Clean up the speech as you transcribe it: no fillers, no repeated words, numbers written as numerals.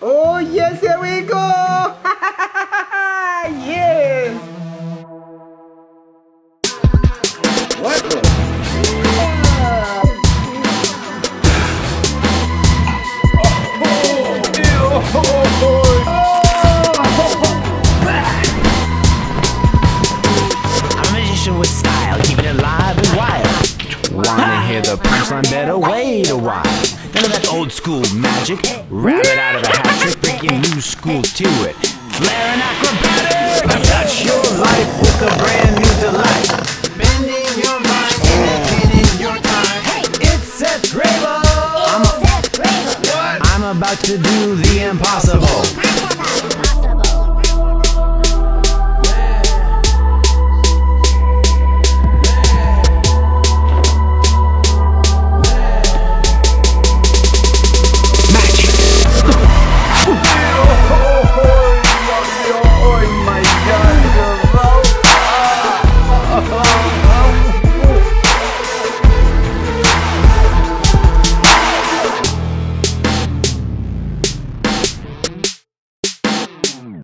Oh yes, here we go. Yes. What the? I'm a magician with style, keeping it live and wild. Wanna hear the punchline? Better wait a while. None of that old school magic. Rabbit out of a hat trick, breaking new school to it. Flair and acrobatic. Touch your life with a brand new delight. Bending your mind, entertaining your time. Hey, it's Seth Grable. I'm about to do the impossible.